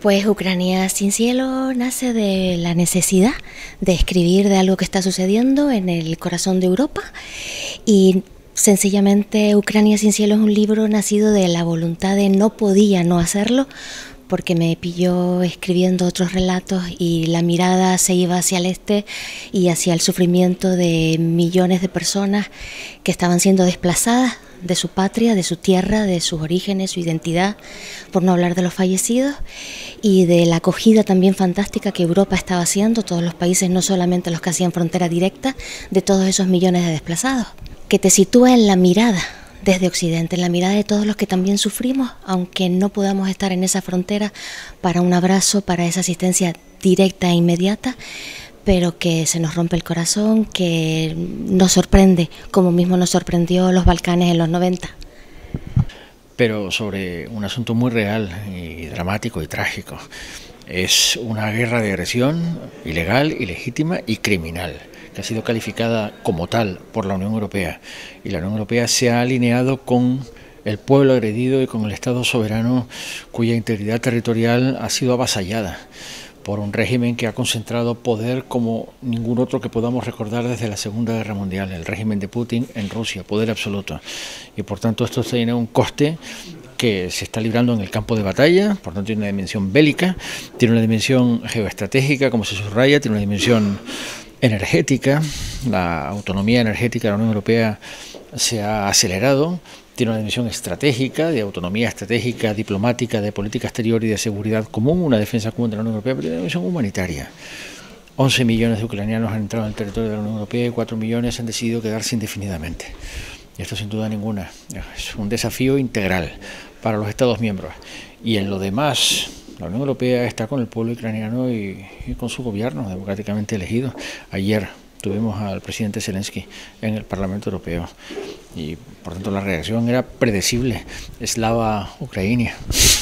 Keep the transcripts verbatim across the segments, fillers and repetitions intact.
Pues Ucrania sin cielo nace de la necesidad de escribir de algo que está sucediendo en el corazón de Europa y sencillamente Ucrania sin cielo es un libro nacido de la voluntad de no podía no hacerlo porque me pilló escribiendo otros relatos y la mirada se iba hacia el este y hacia el sufrimiento de millones de personas que estaban siendo desplazadas de su patria, de su tierra, de sus orígenes, su identidad, por no hablar de los fallecidos, y de la acogida también fantástica que Europa estaba haciendo, todos los países, no solamente los que hacían frontera directa, de todos esos millones de desplazados, que te sitúa en la mirada desde Occidente, en la mirada de todos los que también sufrimos, aunque no podamos estar en esa frontera para un abrazo, para esa asistencia directa e inmediata, pero que se nos rompe el corazón, que nos sorprende, como mismo nos sorprendió los Balcanes en los noventa. Pero sobre un asunto muy real y dramático y trágico. Es una guerra de agresión ilegal, ilegítima y criminal, que ha sido calificada como tal por la Unión Europea. Y la Unión Europea se ha alineado con el pueblo agredido y con el Estado soberano cuya integridad territorial ha sido avasallada por un régimen que ha concentrado poder como ningún otro que podamos recordar desde la Segunda Guerra Mundial, el régimen de Putin en Rusia, poder absoluto. Y por tanto esto tiene un coste que se está librando en el campo de batalla, por tanto tiene una dimensión bélica, tiene una dimensión geoestratégica, como se subraya, tiene una dimensión energética, la autonomía energética de la Unión Europea se ha acelerado, tiene una dimensión estratégica, de autonomía estratégica, diplomática, de política exterior y de seguridad común, una defensa común de la Unión Europea, pero tiene una dimensión humanitaria. once millones de ucranianos han entrado en el territorio de la Unión Europea y cuatro millones han decidido quedarse indefinidamente. Y esto sin duda ninguna es un desafío integral para los Estados miembros. Y en lo demás, la Unión Europea está con el pueblo ucraniano y, y con su gobierno democráticamente elegido. Ayer tuvimos al presidente Zelensky en el Parlamento Europeo y por tanto la reacción era predecible. Slava Ucrania.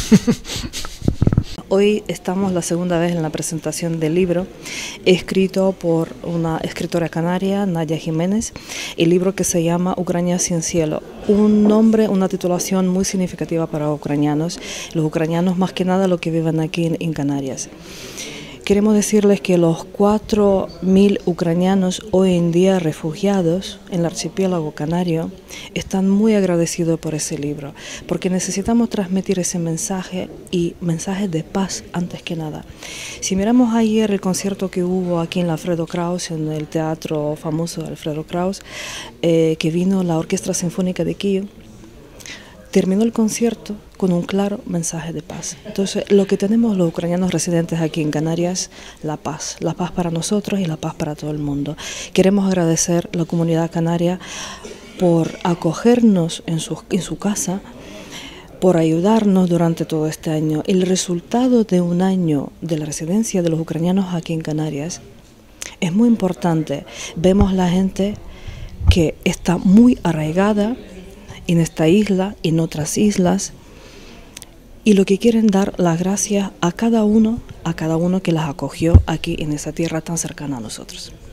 Hoy estamos la segunda vez en la presentación del libro, escrito por una escritora canaria, Nadia Jiménez, el libro que se llama Ucrania sin cielo, un nombre, una titulación muy significativa para ucranianos, los ucranianos más que nada los que viven aquí en, en Canarias. Queremos decirles que los cuatro mil ucranianos hoy en día refugiados en el archipiélago canario están muy agradecidos por ese libro, porque necesitamos transmitir ese mensaje y mensajes de paz antes que nada. Si miramos ayer el concierto que hubo aquí en la Alfredo Kraus, en el teatro famoso de Alfredo Kraus, eh, que vino la Orquesta Sinfónica de Kiev, terminó el concierto con un claro mensaje de paz. Entonces, lo que tenemos los ucranianos residentes aquí en Canarias, la paz. La paz para nosotros y la paz para todo el mundo. Queremos agradecer a la comunidad canaria por acogernos en su, en su casa, por ayudarnos durante todo este año. El resultado de un año de la residencia de los ucranianos aquí en Canarias es muy importante. Vemos la gente que está muy arraigada en esta isla, en otras islas, y lo que quieren dar las gracias a cada uno, a cada uno que las acogió aquí en esa tierra tan cercana a nosotros.